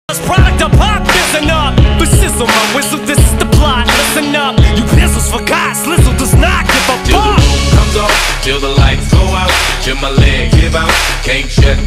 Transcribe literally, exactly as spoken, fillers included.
Product of pop, listen up. The sizzle, my whistle, this is the plot. Listen up, you pizzles forgot. Slizzle does not give a fuck. Till the roof comes off, till the lights go out, till my leg give out, can't shut